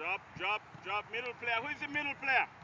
Drop, drop, drop. Middle player. Who is the middle player?